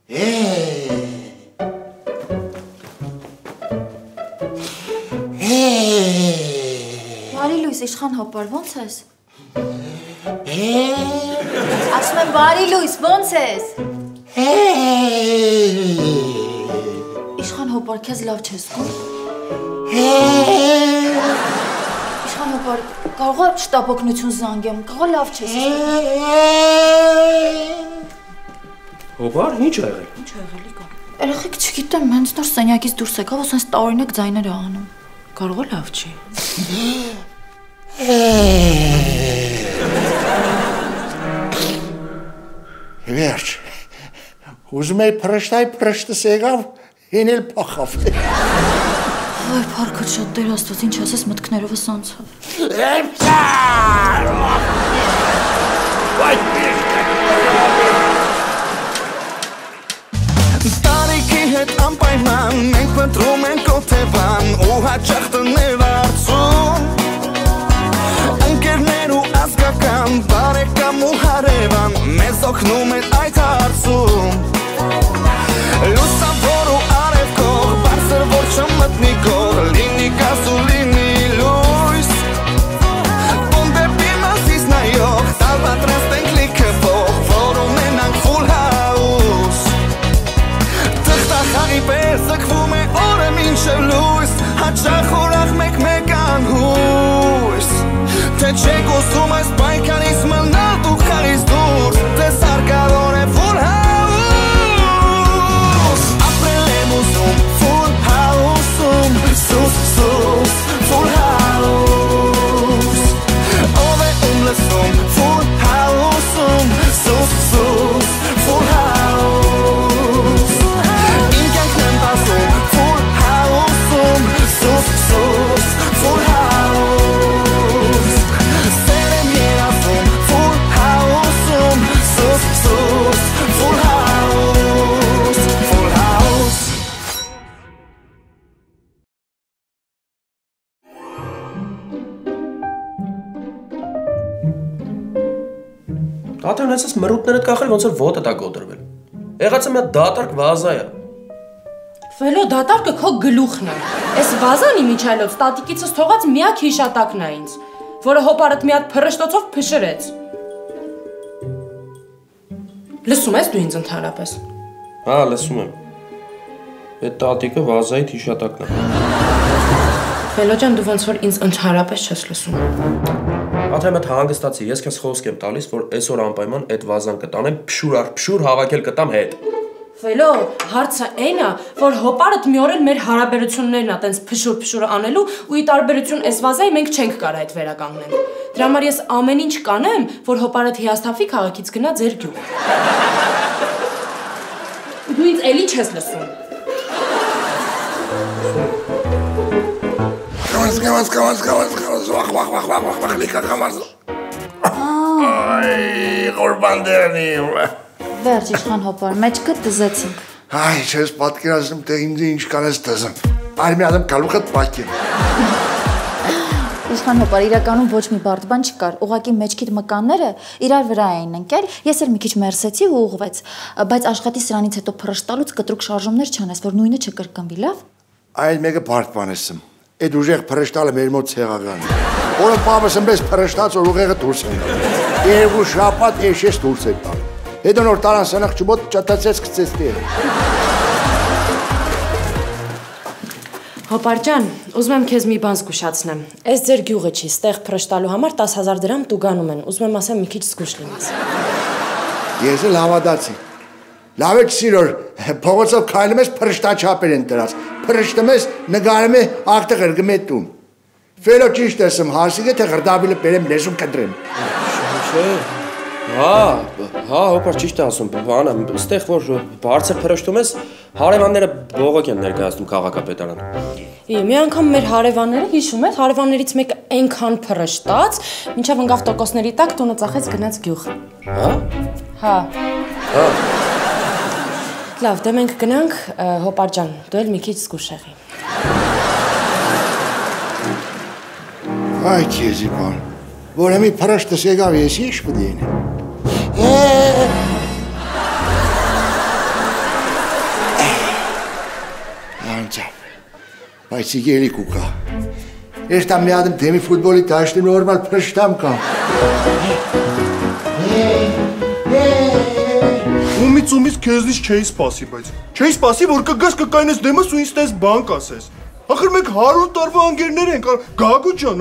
Բարի լույս, իշխան հապար, ոնց ես? Ասում եմ բարի լույս, ոնց ես? Իշխան հապար, քեզ լավ չես զգում? Իշխան հապար, կարող է շտապօգնություն զանգեմ, կարող լավ չես զգում? Հոբար, ինչ ա եղել։ Ինչ ա եղել իկա։ Երեխեք չգիտեմ, հենց նոր սենյակից դուրս եկավ, ասենց տարօրինակ ձայներ ա անում։ Կարող է լավ չի։ Վերջ, ուզում էի պրշտայ պրշտս եղավ, հին էլ պախավ։ Այ պարքդ շատ դեր աստված, ինչ ասես մտքներովս անցավ։ Տարիքի հետ անպայման, մենք պտրում ենք օթևան, ու հաճախ տներ արծում Ընկերներ ու ազգական, բարեկամ ու հարևան, մեզ օգնում են այդ հարցում Լուսավոր ու արևքող, բարձր որ չմտնի կող, լինի գազ ու լինի լույս Տուն դեպի մասից նայող, տալ պատրաստ ենք լիքը փող, որ ունենանք full house Թղթախաղի պես զգվում է օրը մինչև լույս, հաճախ ուրախ մեկ անհույս Թե չեք ուզում այս պայքարից մնալ դու խաղից դուրս, թե սարկավոր է full house Ապրել եմ ուզում full house-ում, սուս, full house Ով է լսում full house-ում, սուս, full house Իմ կյանքն եմ բազում full house-ում, սուս, full house Սեր եմ երազում full house-ում, սուս, full house Տատան ես մրուտներդ կախել ոնց որ ոտդ ա կոտրվել։ Եղածը մի դատարկ վազա է։ Ֆելո դատարկը քո գլուխն է։ Այս վազան իմ իջայլոց տատիկիցս թողած միակ հիշատակն է ինձ, որը հոպարդ մի հատ փռշտոցով փշրեց։ Լսում ես դու ինձ ընդհանրապես։ Հա, լսում եմ։ Այդ տատիկը վազայիդ հիշատակն է։ Ֆելո ջան, դու ոնց որ ինձ ընդհանրապես չես լսում։ Աթեմ այդ հանգստացի, ես քեզ խոսք եմ տալիս, որ այսօր անպայման այդ վազան կտանեմ, փշուր առ փշուր հավաքել կտամ հետ։ Ֆելո, հարցը այն է, որ հոպարդ մի օր էլ մեր հարաբերություններն ա տենց փշուր անելու ու ի տարբերություն այս վազայի մենք չենք կարող այդ վերականգնել։ Դրա համար ես ամեն ինչ կանեմ, որ հոպարդ հիասթափվի քաղաքից գնա ձեր գյուղ։ Դու ինձ էլի չես լսում։ Վախ, լիկա կամազ։ Այ, ղորբան դերնիմ։ Վերջ, իշխան հապար, մեջքդ դզեցինք։ Այ, չես պատկերացնում, թե ինձ ինչ կանես դզեմ։ Այր մի ադեմ կալուխդ պակեմ։ Իշխան հապար, իրականում ոչ մի բարդ բան չկար, ուղղակի մեջքիդ մկանները իրար վրա էին ընկել, ես էլ մի քիչ մերսեցի ու ուղղվեց, բայց աշխատի սրանից հետո փռշտալուց կտրուկ շարժումներ չանես, որ նույնը չկրկնվի, լավ։ Այլ մեկը բարդ բան եմ։ Այդ ուժեղ փռշտալը մեր մոտ ցեղական է։ Որը պապս ըմպես փռշտած որ ուղեղը դուրս է գալու։ Երկու շաբաթ էշես դուրս է տալու։ Հետո նոր տարան սնախ չմոտ ճատացեց գցեց դերը։ Հոպար ջան, ուզում եմ քեզ մի բան զգուշացնեմ։ Այս ձեր գյուղը չի, ստեղ փռշտալու համար 10,000 դրամ տուգանում են։ Ուզում եմ ասեմ մի քիչ զգուշ լինես։ Ես էլ հավատացի։ Լավ է չսիրոր, փողոցով քայլում ես փռշտաչապեր են դրած։ Փռշտում ես նկարում է աղտեղեր գմետում։ Ֆելո ճիշտ եմ, հասիկը թե ղրդաբիլը բերեմ լեզուն կտրեմ։ Չէ։ Հա, հոպար ճիշտ է ասում, բանը, ստեղ որ բարձր փռշտում ես, հարևանները բողոք են ներկայացնում քաղաքապետարան։ Մի անգամ մեր հարևանները հիշում ես, հարևաններից մեկը այնքան փռշտաց, մինչև ընկավ տոկոսների տակ տունը ծախեց գնաց գյուղ։ Հա։ Հա։ Հա։ Լավ, դե մենք գնանք, հոպար ջան, դու էլ մի քիչ զգուշ եղի։ Այ քեզի բան, որ հեմի փռշտս եկավ ես ինչ պետք է Բայց ելիք ու կա։ Ես տամ մի հատ դեմի ֆուտբոլի դաշտի նորմալ փշտամ կա։ Ումից քեզնից չէի սպասի, բայց չէի սպասի, որ կգաս կկայնես դեմս ու ինձ տես բան կասես։ Ախր մենք 100 տարվա անգերներ ենք, Գագու ջան,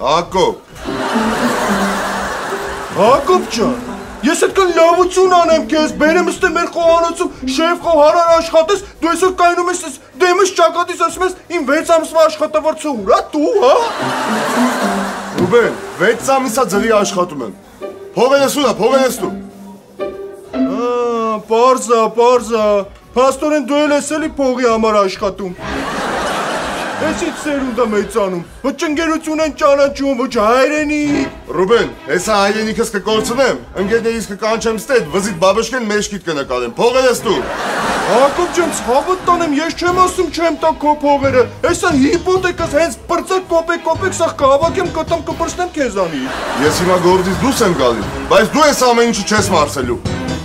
Հակոբ ջան, ես այդքան լավություն անեմ քեզ, բերեմ ստե մեր խոհանոցում շեֆ խոհարար աշխատես, դու այսօր կայնում ես դեմս ճակատից ասում ես իմ 6 ամսվա աշխատավարձը ուրա դու, հա? Ռուբեն, 6 ամիսա ձղի աշխատում եմ։ Փողենեսու դու։ Պարզա, փաստորեն դու էլ ես էլի փողի համար աշխատում։ Էսից սերունդը մեծանում, ոչ ընկերություն են ճանաչում, ոչ հայրենիք։ Ռուբեն, հեսա հայրենիքս կկորցնեմ, ընկերներիս կկանչեմ ստեդ, վզիտ բաբշկեն մեջքիդ կնկարեմ, փողեր ես դու։ Հակոբ ջան, ցավդ տանեմ, ես չեմ ասում չեմ տա քո փողերը, հեսա հիպոթեկաս հենց պրծակ կոպեկ սաղ կհավաքեմ կտամ կպրծնեմ քեզանի։ Ես հիմա գործից դուրս եմ գալի, բայց դու ես ամեն ինչը չես մարսելու։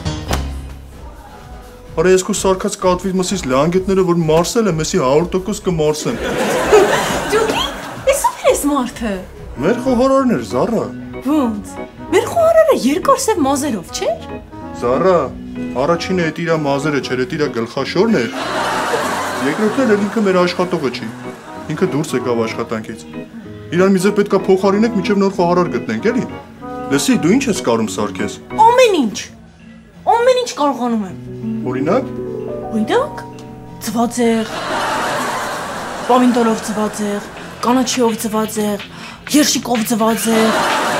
Արա ես քո սարքած կատվից մսից լանգետները, որ մարսել եմ, եսի 100% կմարսեմ։ Ջուկի, ես ով ես մարդը։ Մեր խոհարարն էր, Զառա։ Ոնց։ Մեր խոհարարը երկար սև մազերով, չէր։ Զառա, առաջինը էդ իրա մազերը չէր, էդ իրա գլխաշորն էր։ Երկրորդն էլ ինքը մեր աշխատողը չի։ Ինքը դուրս եկավ աշխատանքից։ Իրան մի ձեր պետքա փոխարինենք, մինչև նոր խոհարար գտնենք, էլի։ Լսի, դու ինչ ես կարում սարքես։ Ամեն ինչ կարողանում եմ։ Օրինակ։ Ծվածեղ, պամինդորով ծվածեղ, կանաչիով ծվածեղ, երշիկով ծվածեղ,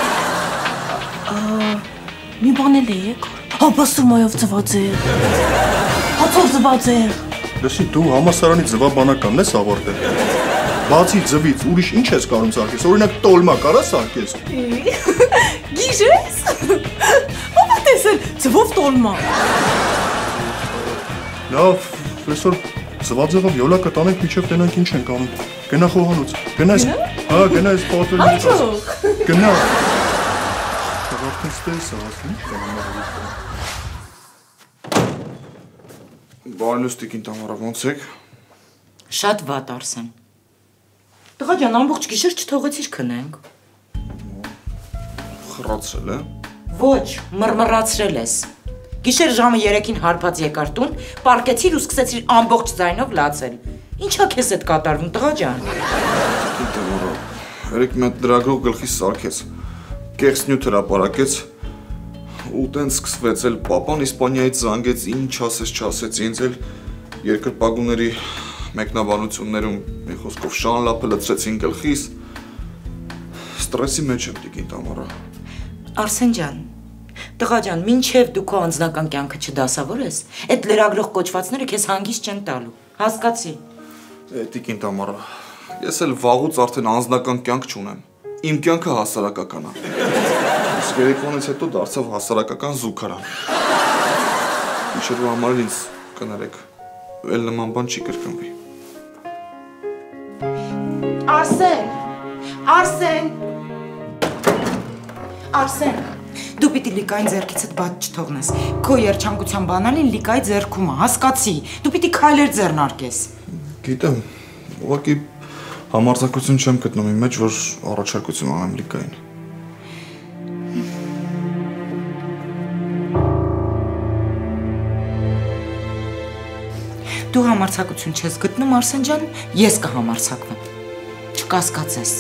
մի բան էլ է եկար, բասուրմայով ծվածեղ, հացով ծվածեղ։ Լսի, դու համասարանի ձվաբանականն ես ավարտել։ Բացի ձվից, ուրիշ ինչ ես կարում սարքես, օրինակ տոլմա կարա սարքես։ Գիժես։ Ո՞վ տեսել ձվով տոլմա։ Լավ, այսօր ծվածեղով յոլա կտանենք միջև տենանք ինչ ենք անում։ Գնա խոհանոց։ Գնա այս պատվերից։ Գնա։ Արդեն ստես ասում, Բարնուստիկին տամարա ոնց եք։ Շատ վատ Արսեն։ Տղա ջան, ամբողջ գիշեր չթողեցիր քնենք։ Խռացրել է։ Ոչ, մռմռացրել ես։ Գիշեր ժամը 3-ին հարբած եկար տուն, պարկեցիր ու սկսեցիր ամբողջ ձայնով լացել։ Ինչա քեզ այդ կատարվում, տղա ջան։ Տղա, երեք մի հատ դրագրող գլխիս սարքեց։ Կեղծ նյութ հրապարակեց ու տենց սկսվեց էլ պապան Իսպանիայից զանգեց, ինչ ասեց, ինձ էլ երկրպագուների մեկնաբանություններում մի խոսքով շանլապը լցրեցին գլխիս։ Ստրեսի մեջ եմ տիկին Տամարա։ Արսեն ջան, տղա ջան, մինչև դու քո անձնական կյանքը չդասավորես, այդ լրագրող կոչվածները քեզ հանգիստ չեն տալու։ Հասկացի։ Տիկին Տամարա, ես էլ վաղուց արդեն անձնական կյանք չունեմ։ Իմ կյանքը հասարակական է։ Իսկ երեկոյանից հետո դարձավ հասարակական զուգարան։ Գիշերվա համար ինձ կներեք, էլ նման բան չի կրկնվի։ Արսեն, դու պիտի լիկային ձեռքիցդ բաց չթողնես։ Քո երջանկության բանալին լիկայի ձեռքում է, հասկացի։ Դու պիտի քայլեր ձեռնարկես։ Գիտեմ, ուղղակի համարձակություն չեմ գտնում իմ մեջ, որ առաջարկություն անեմ լիկային։ Դու համարձակություն չես գտնում, Արսեն ջան, ես կհամարձակվեմ։ Չկասկածես։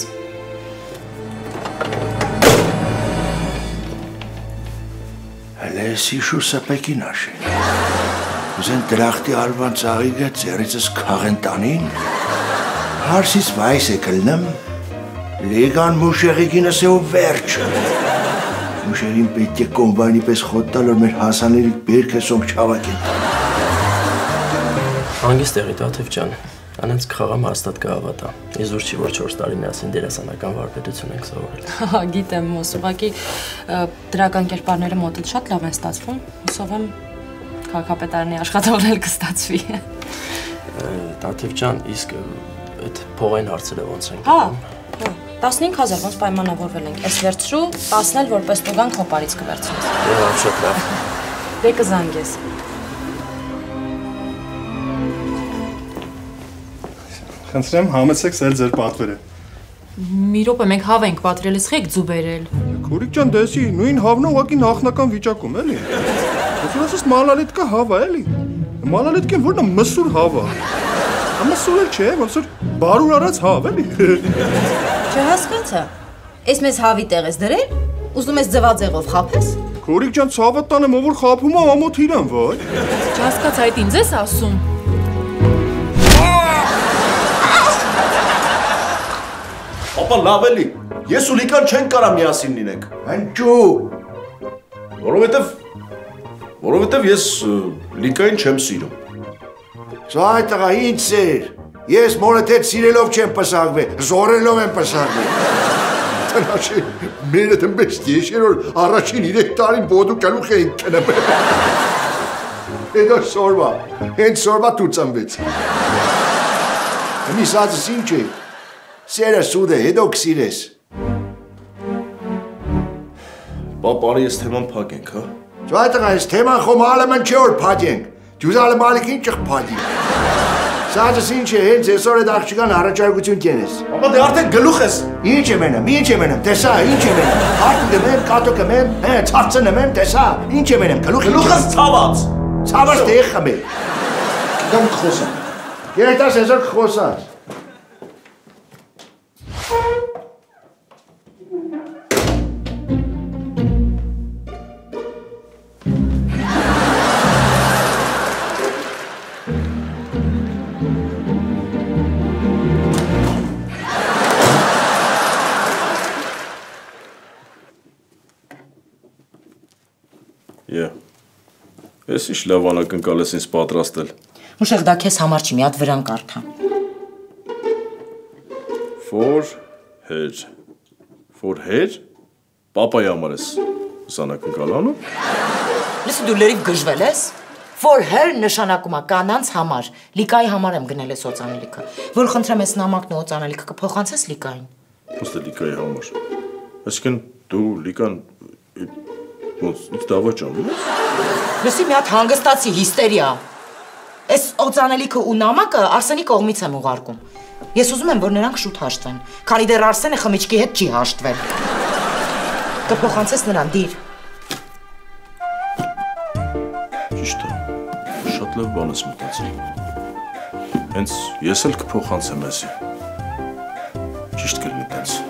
Հələ սիշու սպեկին աշի։ Ուզեն դրախտի ալվան ծաղիգը ձերիցս քաղեն տանին, հարսից վայս է կլնեմ, լեգան մուշեղիկինս է ու վերջը։ Մուշեղին պետք է կոմբայնի պես խոտտալ, որ մեր հասաներիք բերք է սոնք չավակ են։ Հանգիստ եղի Տաթև ջան, անենց կխաղամ հաստատ կհավատա։ Իզուր չի, որ 4 տարի միասին դերասանական վարպետություն ենք սովորել։ Գիտեմ, Մոս, ուղղակի դրական կերպարները մոտդ շատ լավ են ստացվում, հուսով եմ քաղաքապետարանի աշխատողն էլ կստացվի։ Տաթև ջան, իսկ այդ փողային հարցերը ոնց են գնում։ 15,000 ոնց պայմանավորվել ենք, ես վերցրու, 10-ն էլ որպես տուգան քո պարից կվերցնես։ Շատ լավ։ Դե կզանգես։ Խնդրեմ համեցեք սել ձեր պատվերը։ Մի րոպե մենք հավ ենք պատրել, ես խեք ձու բերել։ Քուրիկ ջան, դեսի, նույն հավն է ուղղակի նախնական վիճակում, էլի։ Ոսուրասս մալալետկա հավ է, էլի։ Մալալետկեն որն է մսուր հավ է։ Մսուր էլ չէ, ոնց որ բարուր արած հավ, էլի։ Չհասկացա։ Էս մեզ հավի տեղ ես դրել, ուզում ես ձվածեղով խաբես։ Քուրիկ ջան, ցավը տանեմ, ով որ խաբում է, ամոթ իրան, վայ։ Չհասկացա, այդ ինձ ես ասում։ Ապա լավ էլի, ես ու Լիկան չենք կարա միասին լինենք։ Հնչու։ Որովհետև ես Լիկային չեմ սիրում։ Սա այդ տղա ինչ սեր։ Ես մորդ հետ սիրելով չեմ պսակվել, զորելով եմ պսակվել։ Տնաշի, մերը տնբես դեշեր որ առաջին 3 տարին բոդու կալուխ էին կնպել։ Հետո սորվա, հենց սորվա դու ծնվեց։ Մի սածս ինչ է, սերը սուդ է, հետո կսիրես։ Պապարի ես թեման պագենք, հա։ Սա այդ տղա ես թեման խոմալը մն չէ որ պադենք, դյուզալը մալիքին չխ պադի։ Սածս ինչ է, հենց եսոր էդ աղջիկան առաջարկություն կենես։ Ապա դե արդեն գլուխ ես։ Ինչ եմ էնում, տեսա, ինչ եմ էնում, հարդը գմեմ, կատո կմեմ, ծարծը նմեմ, տեսա, ինչ եմ էնում, գլուխս ցաված։ Ցաված տեղ խմել։ Դեմ կխոսամ։ Երիտաս եսոր կխոսած։ Ես ինչ լավ անակնկալ ես ինձ պատրաստել։ Ուշեղ դա քեզ համար չի, մի հատ վրան կարդա։ For her? Պապայի համար ես անակնկալ անում։ Լսի դու լրիվ գժվել ես։ For her նշանակում է կանանց համար։ Լիկայի համար եմ գնել ես օծանելիքը։ Որ խնդրեմ ես նամակն ու օծանելիքը կփոխանցես Լիկային։ Ոստե Լիկայի համար։ Այսինքն դու Լիկան ոնց դավաճանում ես։ Լսի մի հատ հանգստացի հիստերիա։ Այս օծանելիքը ու նամակը Արսենի կողմից եմ ուղարկում։ Ես ուզում եմ որ նրանք շուտ հաշտվեն։ Քանի դեռ Արսենը խմիչքի հետ չի հաշտվել։ Կփոխանցես նրան դիր։ Ճիշտ է։ Շատ լավ բան ես մտածել։ Հենց ես էլ կփոխանցեմ էսի։ Ճիշտ կլինի տենց։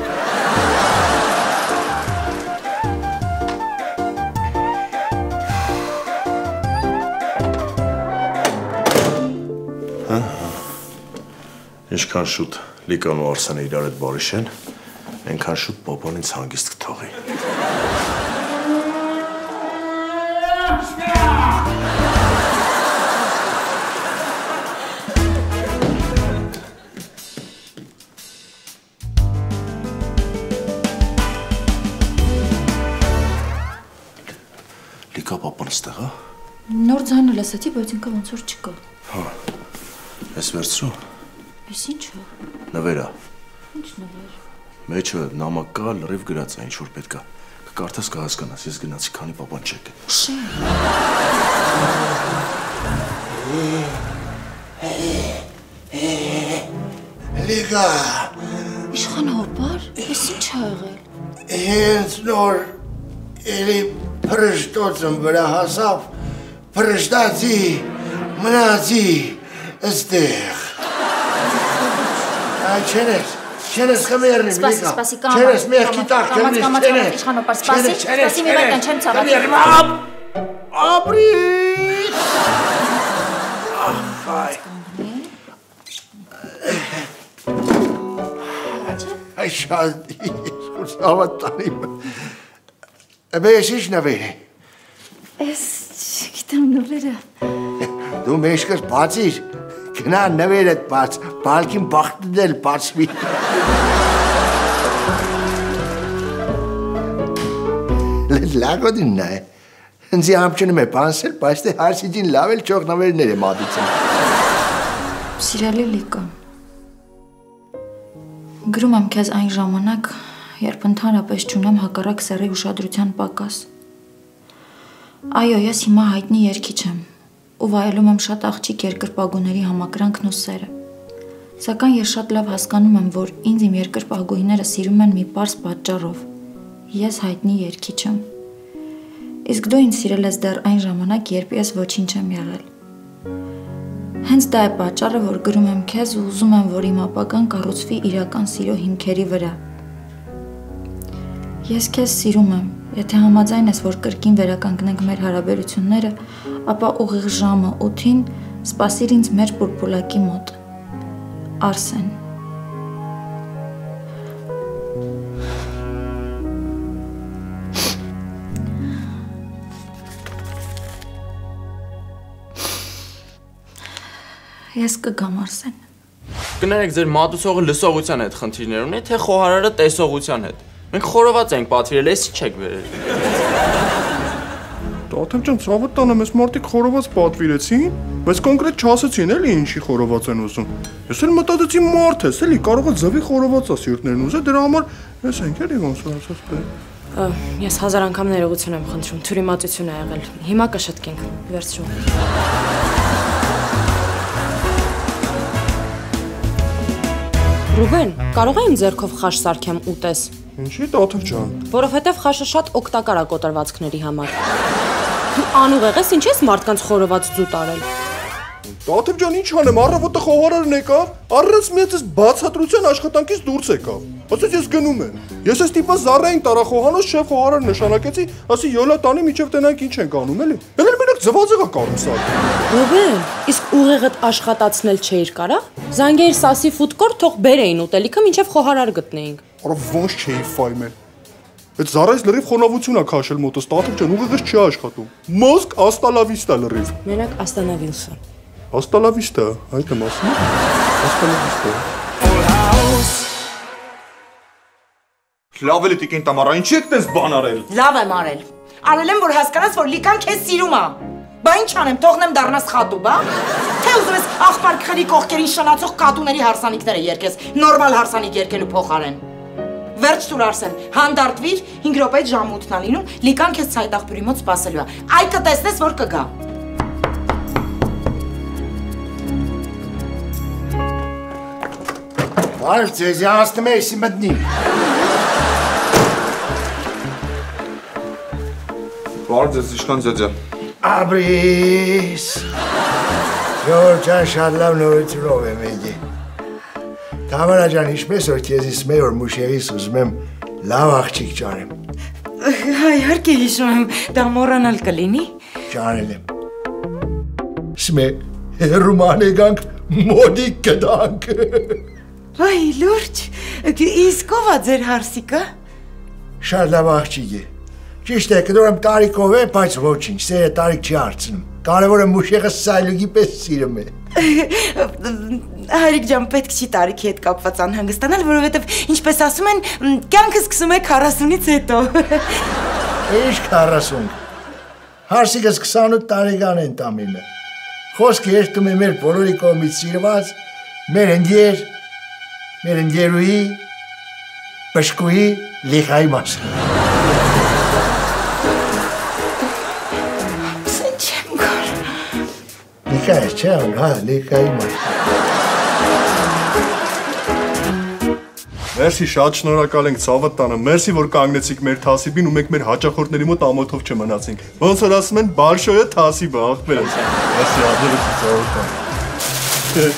Ինչքան շուտ Լիկան ու Արսենը իրար հետ բարիշեն, այնքան շուտ պապան ինձ հանգիստ կթողի։ Լիկա պապան ստեղ, հա։ Նոր ձայնը լսեցի, բայց ինքը ոնց որ չկա։ Հա։ Ես վերցրու։ Էս ի՞նչը։ Նվերա։ Ինչ նվեր։ Մեջը նամակ կա, լրիվ գրած է, ինչ որ պետք է։ Կկարդաս կհասկանաս, ես գնացի, քանի պապան չեք։ Շե։ Լիկա։ Իշխան հոպար, էս ինչ ա եղել։ Հենց նոր էլի փրշտոցն վրա հասավ, փրշտացի, մնացի ստեղ։ Չենես խմերնիմ, Լիկա։ Սպասի, կամաց։ Չենես մեղքի տակ կրնիս, չենես։ Իշխան հոպար, սպասի մի վայրկյան չեմ ցավացի։ Ապրիտ։ Ախայ։ Այ շատ ես ավատանիմ։ Էբե ես ինչ նվեր է։ Ես չգիտեմ նվերը։ Դու մեջքս բացիր, գնա նվերդ բաց, բալքին բախտն էլ բացվի։ Լագոդինն է, ընձի համչնում է պանսել, բայց թե հարսիջին լավ էլ չող նվերներ է մատուցում։ Սիրելի Լիկա, գրում եմ քեզ այն ժամանակ, երբ ընդհանրապես չունեմ հակառակ սեռի ուշադրության պակաս։ Այո, ես հիմա հայտնի երգիչ եմ ու վայելում եմ շատ աղջիկ երկրպագուների համակրանքն ու սերը։ Սակայն ես շատ լավ հասկանում եմ, որ ինձ իմ երկրպագուհիները սիրում են մի պարզ պատճառով։ Ես հայտնի երգիչ եմ։ Իսկ դու ինձ սիրել ես դեռ այն ժամանակ, երբ ես ոչինչ եմ եղել։ Հենց դա է պատճառը, որ գրում եմ քեզ ու ուզում եմ, որ իմ ապագան կառուցվի իրական սիրո հիմքերի վրա։ Ես քեզ սիրում եմ։ Եթե համաձայն ես, որ կրկին վերականգնենք մեր հարաբերությունները, ապա ուղիղ ժամը 8-ին սպասիր ինձ մեր պուրպուլակի մոտ։ Արսեն։ Ես կգամ, Արսեն։ Կներեք, ձեր մատուցողը լսողության հետ խնդիրներ ունի, թե խոհարարը տեսողության հետ։ Մենք խորոված ենք պատվիրել, էսի չեք վերել։ Տաթև ջան, ցավոտ տանեմ, այս մարդիկ խորոված պատվիրեցին, բայց կոնկրետ չասեցին էլի ինչի խորոված են ուզում։ Ես էլ մտածեցի մարդ ես, էլի կարող է ձվի խորոված ասիրտներն ուզե, դրա համար ես ենք էլի ոնց ասած բեր։ Ես 1000 անգամ ներողություն եմ խնդրում, թյուրիմացություն է եղել։ Հիմա կշտկենք, վերցրու։ Ռուբեն, կարող է իմ ձեռքով խաշ սարքեմ ուտես։ Ինչի՞ Տաթև ջան։ Որովհետև խաշը շատ օգտակար է կոտրվածքների համար։ Դու անուղեղ ես, ինչ ես մարդկանց խորոված ձուտ արել։ Տաթև ջան, ինչ անեմ, առավոտը խոհարարն եկավ, առած միած ես բացատրության աշխատանքից դուրս եկավ։ Ասեց ես գնում եմ։ Ես այս տիպը զառային տարախոհանոց շեֆ խոհարար նշանակեցի, ասի յոլա տանի միջև տենանք ինչ ենք անում էլի։ Էլ մենակ ձվածեղա կարում սա։ Ռուբեն, իսկ ուղեղդ աշխատացնել չէիր կարա։ Զանգեիր Սասի ֆուդկորտ, թող բերեին ուտելիքը, մինչև խոհարար գտնեինք։ Արա ոնց չէի ֆայմել։ Այդ զառայից լրիվ խոնավություն ա քաշել մոտս, Տաթև ջան, ուղեղս չի աշխատում։ Մոսկ աստալավիստա լրիվ։ Մենակ աստանավիլսը։ Աստալավիստա, այդ եմ ասում։ Աստալավիստա։ Լավ էլի տիկին Տամարա, ինչի եք տես բան արել։ Լավ եմ արել։ Արել եմ, որ հասկանաս, որ Լիկան քեզ սիրում է։ Բա ինչ անեմ, թողնեմ դառնաս խատու, բա։ Թե ուզում ես աղբար քխելի կողքերին շնացող կատուների հարսանիքները երգես, նորմալ հարսանիք երգելու փոխարեն։ Վերջ տուր Արսեն, հանդարտվիր, 5 րոպեից ժամը 8-ն ա լինում, Լիկան քեզ ցայտաղբյուրի մոտ սպասելու է։ Այ կտեսնես, որ կգա։ Բարև ձեզ, յանցնում է եսի մտնի։ Բարև ձեզ, իշխան ձեձե։ Աբրիս։ Ժոր ջան, շատ լավ նորությունով եմ եկի։ Թամարա ջան, ինչպես որ քեզիս մեր որ մուշերիս ուզում եմ լավ աղջիկ ճարեմ։ Իհարկե հիշում եմ, դա մոռանալ կլինի։ Ճարել եմ։ Սմե, հերուման եկանք մոդիկ կդանք։ Այ լուրջ, իսկ ով է ձեր հարսիկը։ Շատ լավ աղջիկ է։ Ճիշտ է, կդորեմ տարիքով է, բայց ոչինչ, սերը տարիք չի հարցնում։ Կարևորը մուշեղը սայլուգի պես սիրում է։ Հայրիկ ջան, պետք չի տարիքի հետ կապված անհանգստանալ, որովհետև ինչպես ասում են, կյանքը սկսում է 40-ից հետո։ Ինչ 40։ Հարսիկս 28 տարեկան են տամինը։ Խոսքը երթում է մեր բոլորի կողմից սիրված, մեր ընկերուհի, բժշկուհի Լիխայի մասին։ Լիքա է չէ, հա, Լիխայի մասին։ Մերսի, շատ շնորհակալ ենք ցավդ տանը։ Մերսի, որ կանգնեցիք մեր թասիբին ու մենք մեր հաճախորդների մոտ ամոթով չմնացինք։ Ոնց որ ասում են, բալշոյը թասիբը, աղբեր ես։ Մերսի, ադերեցի ցավդ տանը։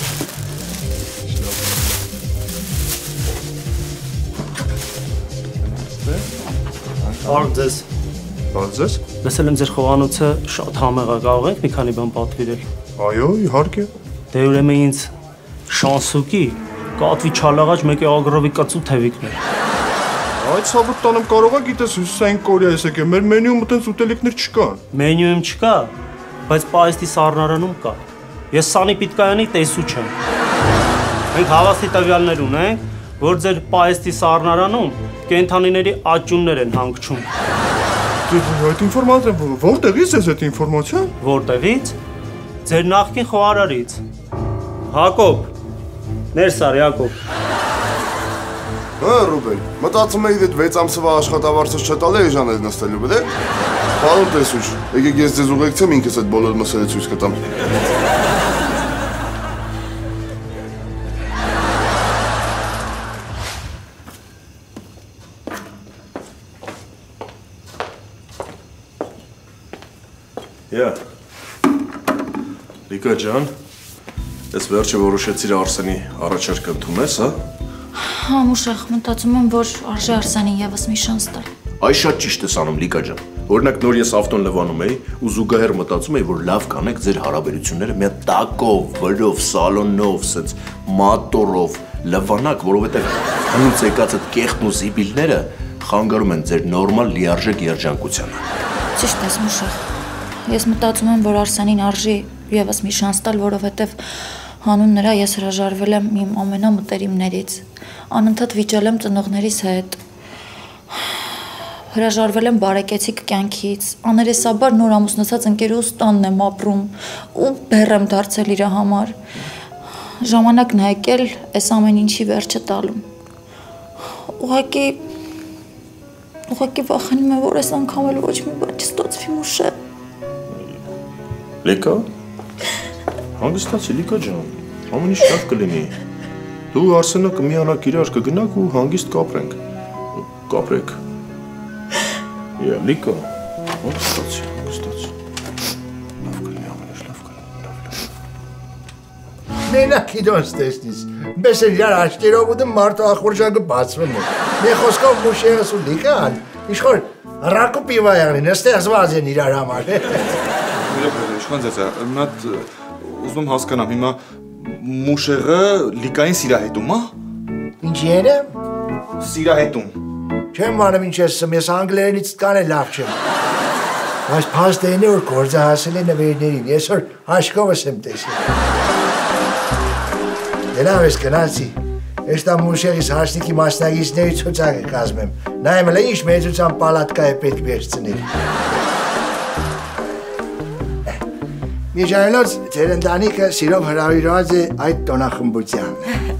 Բարև ձեզ։ Բարև ձեզ։ Լսել եմ ձեր խոհանոցը շատ համեղ է, կարող եք մի քանի բան պատվիրել։ Այո, իհարկե։ Դե ուրեմն ինձ շանսուկի, կատվի չալաղաջ մեկի ագրովի կծու թևիկներ։ Այդ ցավոտ տանեմ կարող է գիտես Հյուսիսային Կորեայից եկել, մեր մենյուում այդպես ուտելիքներ չկան։ Մենյուում չկա, բայց պահեստի սառնարանում կա։ Ես Սանի Պիտկայանի տեսուչ եմ։ Մենք հավաստի տվյալներ ունենք, որ ձեր պահեստի սառնարանում կենդանիների աճյուններ են հանգչում։ Այդ ինֆորմացիան որտեղից է այդ ինֆորմացիան։ Որտեղից։ Ձեր նախկին խոհարարից։ Հակոբ։ Ներս արի Հակոբ։ Հա Ռուբեն, մտածում էի այդ 6 ամսվա աշխատավարձը չտալ է էժան է նստելու, բդե։ Պարոն տեսուչ, եկեք ես ձեզ ուղեկցեմ, ինքս այդ բոլոր մսերը ցույց կտամ։ Yeah. Լիկա ջան, ես վերջը որոշեցիր Արսենի առաջարկը ընդունես, հա? Հա, Մուշեղ, մտածում եմ, որ արժե Արսենին եւս մի շանս տալ։ Այս շատ ճիշտ ես անում, Լիկա ջան։ Օրինակ նոր ես ավտոն լվանում էի ու զուգահեռ մտածում էի, որ լավ կանեք ձեր հարաբերությունները մի հատ տակով, վրով, սալոնով, սենց մատորով լվանակ, որովհետև հնուց եկած այդ կեղտն ու զիբիլները խանգարում են ձեր նորմալ լիարժեք երջանկությանը։ Ճիշտ ես, Մուշեղ։ Ես մտածում եմ, որ Արսենին արժի եւս մի շանս տալ, որովհետև հանուն նրա ես հրաժարվել եմ իմ ամենամտերիմներից, անընդհատ վիճել եմ ծնողներիս հետ, հրաժարվել եմ բարեկեցիկ կյանքից, աներեսաբար նոր ամուսնացած ընկերուհուս տանն եմ ապրում ու բեռ եմ դարձել իր համար, ժամանակն է եկել այս ամեն ինչի վերջը տալու, ուղղակի վախենում եմ, որ այս անգամ էլ ոչ մի բան չստացվի, Մուշեղ։ Լիկա, հանգստացի, Լիկա ջան, ամեն ինչ լավ կլինի։ Դու Արսենը կմիանաք իրար կգնաք ու հանգիստ կապրեք։ Լիկա, հանգստացի։ Լավ կլինի, ամեն ինչ լավ կլինի, լավ։ Մենակ իրոց տեսնիս, մեզ էլ իրար աչքերով ուտում մարդու ախորժակը բացվում է։ Մի խոսքով Մուշեղս ու Լիկան, իշխոր ռակու պիվա եղնին, ստեղծված են իրար համար։ Իշխան ձեծա, մատ ուզում հասկանամ, հիմա Մուշեղը Լիկային սիրահետում, հա? Ինչի՞երը։ Սիրահետում։ Չեմ անում ինչ եմ, ես անգլերենից կանել լավ չեմ։ Բայց փաստ այն է, որ գործը հասել է նվերներին, ես որ հաշկովս եմ տեսել։ Դե լավ ես գնացի, ես տա Մուշեղիս հաշնիկի մասնագիծների ցուցակը կազմեմ, նայեմ էլ ինչ մեծության պալատկա է պետք վերցնել։ Միջանելոց ձեր ընտանիքը սիրով հրավիրված է այդ տոնախմբության։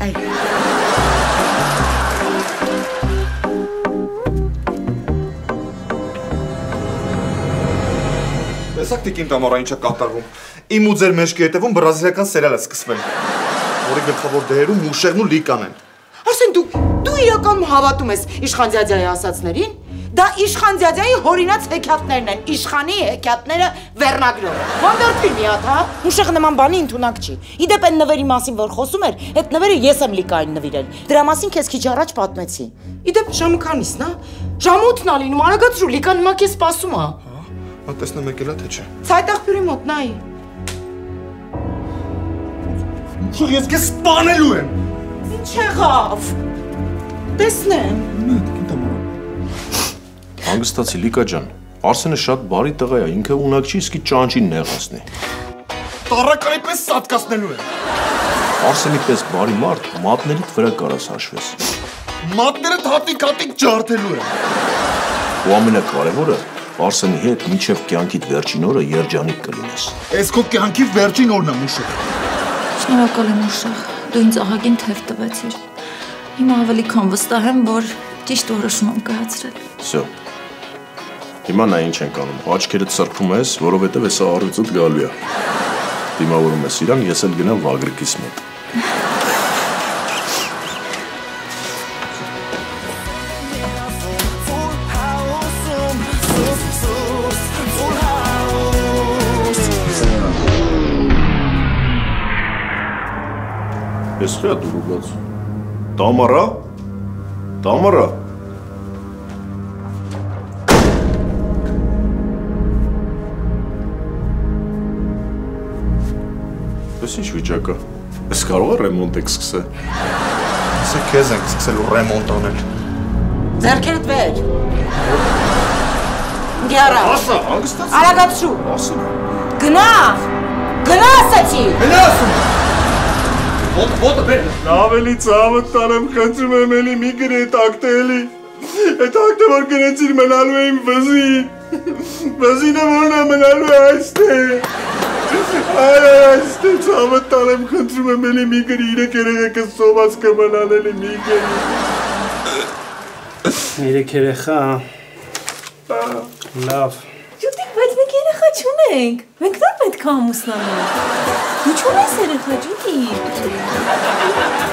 Տեսակ տիկին Տամարա ինչա կատարվում։ Իմ ու ձեր մեջքի հետևում բրազիլիական սերիալ է սկսվել, որի գլխավոր դերերում Մուշեղն ու Լիկան են։ Արսեն, դու իրականում հավատում ես Իշխան ձյաձյայի ասածներին։ Դա Իշխան ձյաձյայի հորինած հեքիաթներն են, Իշխանի հեքիաթները վերնագրով։ Հանդարտվի մի հատ, հա։ Մուշեղը նման բանի ընդունակ չի։ Իդեպ այն նվերի մասին, որ խոսում էր, այդ նվերը ես եմ Լիկային նվիրել։ Դրա մասին քեզ քիչ առաջ պատմեցի։ Իդեպ ժամը քանիսն, հա։ Ժամը 8-ն ա լինում, արագացրու, Լիկան հիմա քեզ սպասում է։ Հա, տեսնեմ եկել է թե չէ։ Ցայտ աղբյուրի մոտ նայ։ Ես քեզ սպանելու եմ։ Ինչ եղավ։ Տեսնեմ։ Հանգստացի, Լիկա ջան, Արսենը շատ բարի տղա է, ինքը ունակ չի, իսկի ճանճին նեղացնի։ Տարականի պես սատկացնելու եմ։ Արսենի պես բարի մարդ, մատներիդ վրա կարաս հաշվես։ Մատներդ հատիկ-հատիկ ջարդելու եմ։ Ու ամենակարևորը, Արսենի հետ մինչև կյանքիդ վերջին օրը երջանիկ կլինես։ Էս քո կյանքի վերջին օրն է, Մուշեղ։ Շնորհակալ եմ, Մուշեղ, դու ինձ ահագին թև տվեցիր։ Հիմա ավելի քան վստահ եմ, որ ճիշտ որոշում եմ կայացրել։ Всё։ Հիմա նա ինչ ենք անում, աչքերդ սրբում ես, որովհետև հեսա առյուծդ գալու է։ Դիմավորում ես իրան, ես էլ գնամ Վագրիկիս մոտ։ Ես խրա դու ուղաց։ Տամարա։ Ես ինչ վիճակա։ Ես կարող է ռեմոնտ եք սկսել։ Ասա քեզ ենք սկսելու ռեմոնտ անել։ Ձեռքերդ վեր։ Գերա։ Ասա, հանգստացի։ Արագացրու։ Ասա։ Գնա։ Գնա ասացի։ Գնա ասում։ Ոտը բեր։ Լավ էլի ծավը տանեմ, խնդրում եմ էլի մի գրի այդ ակտը էլի։ Այդ ակտը որ գրեցիր մնալու էին վզին։ Վզինը որն է մնալու է այստեղ։ Այստեղ ծավը տանեմ, խնդրում եմ էլի մի գրի իրեք երեխեքը սոված կմնալ էլի մի գրի։ Երեք երեխա, լավ։ Ջուտիկ, բայց մենք երեխա չունենք, մենք դա պետք է ամուսնանանք։ Դու չունես երեխա, Ջուտիկ։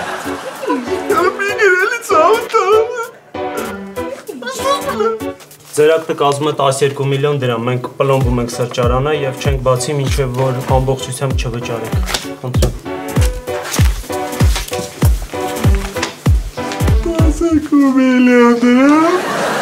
Մի գրելի ծավը տանեմ։ Ձեր ակտը կազմում է 12 միլիոն դրամ, մենք պլոմբում ենք սրճարանը եւ չենք բացի մինչեւ որ ամբողջությամբ չվճարենք։ Խնդրեմ։ 12 միլիոն դրամ։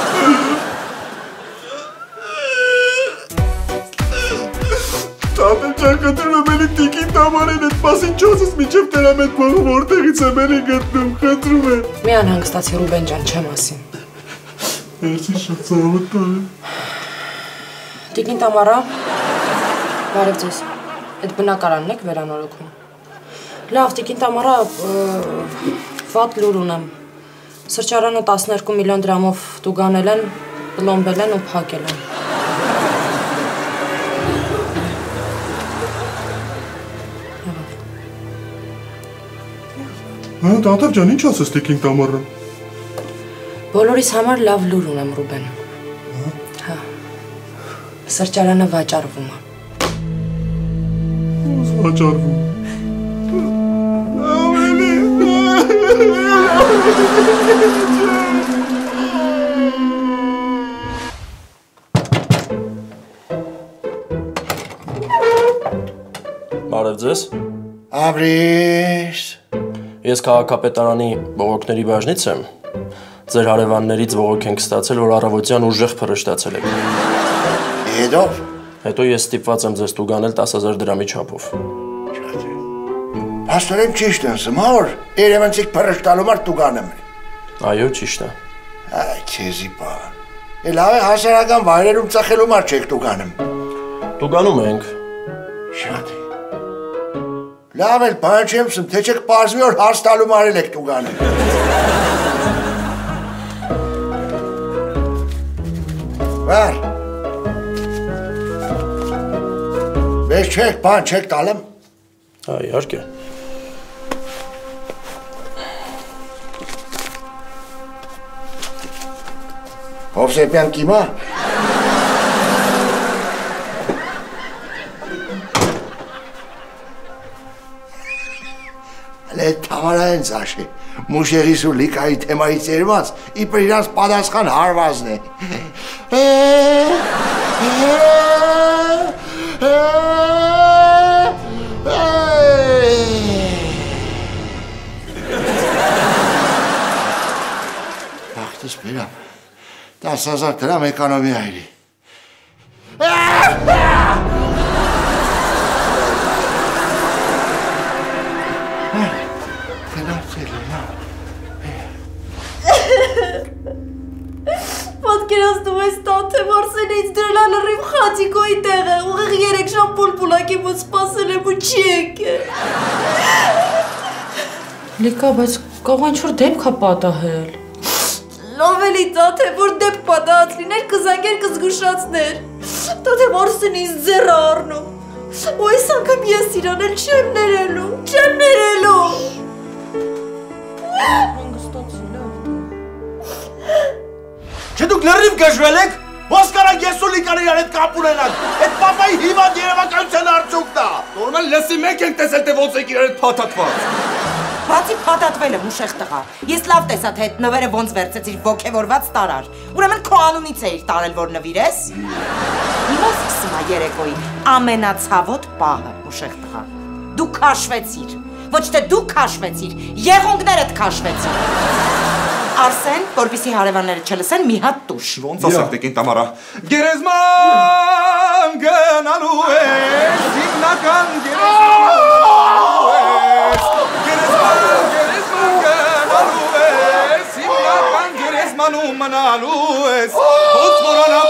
Տատը ճակատում եմ էլի տիկին տամարին էտ պասին չոսս միջև դրամ էտ բողը որտեղից եմ էլի գտնում, խնդրում եմ։ Մի անհանգստացի Ռուբեն ջան, չեմ ասին։ Էրսի շատ ծավոտ տարեմ։ Տիկին Տամարա, բարև ձեզ, էդ բնակարանն եք վերանորոգում։ Լավ, Տիկին Տամարա, վատ լուր ունեմ։ Սրճարանը 12 միլիոն դրամով տուգանել են, պլոմբել են ու փակել են։ Տատավ ջան, ինչ ասես Տիկին Տամարան։ Բոլորիս համար լավ լուր ունեմ, Ռուբեն։ Հա։ Սրճարանը վաճառվում է։ Ո՞ս վաճառվում։ Բարև ձեզ։ Ապրիս։ Ես քաղաքապետարանի բողոքների բաժնից եմ։ Ձեր հարևաններից բողոք ենք ստացել, որ առավոտյան ուժեղ փռշտացել եք։ Հետո։ Հետո ես ստիպված եմ ձեզ տուգանել 10,000 դրամի չափով։ Աստորեն ճիշտ եմ սմոր, երևանցիկ փռշտալու մարդ տուգանեմ։ Այո, ճիշտ է։ Այ քեզի բան։ Լավ է հասարակական վայրերում ծախելու մարդ չեք տուգանում։ Տուգանում ենք։ Շատ է։ Լավ էլ բան չեմ սմ, թե չեք պարզվի որ հարց տալու մարել եք տուգանում։ Վար։ Բես չեք, բան չեք տալեմ։ Իհարկե։ Հովսեփյան կիմա։ Հլե Թամարա են զաշի, մուշեղիս ու լիկայի թեմայից երված, իպր իրանց պատասխան հարվազն է։ Բաղթս բերամ, 10,000 դրամ էկոնոմի այրի։ Պատկերացնում ես տաթե Մարսելից դրել լրիվ խաչիկոյի տեղը, ուղիղ 3 ժամ պուլպուլակի մոտ սպասել եմ ու չի եկել։ Լիկա, բայց կարող ինչ-որ դեպք է պատահել։ Լավ էլի տաթե, որ դեպք պատահած լիներ, կզանգեր կզգուշացներ։ Տաթե Մարսելից ձեռը առնում։ Ու այս անգամ ես իրան էլ չեմ ներելու, չեմ ներելու։ Չէ դուք լրիվ գժվել եք, ոնց կարանք ես ու լիկան իրար հետ կապ ունենանք, էդ պապայի հիվանդ երևակայության արդյունքն է։ Նորմալ լսի մենք ենք տեսել, թե ոնց եք իրար հետ փաթաթված։ Բացի փաթաթվելը մուշեղ տղա, ես լավ տեսա, թե այդ նվերը ոնց վերցեցիր ոգևորված տարար, ուրեմն քո անունից էիր տարել, որ նվիրես։ Հիմա սկսում է երեկոյի ամենացավոտ պահը, մուշեղ տղա, դու քաշվեցիր, ոչ թե դու քաշվեցիր, եղունգներդ քաշվեցիր։ Արսեն, որպեսզի հարևանները չլսեն, մի հատ տուշ։ Ոնց ասեք Տիկին Տամարա։ Գերեզման գնալու ես, հիմնական գերեզման գնալու ես, հիմնական գերեզմանում մնալու ես, ոնց մորանամ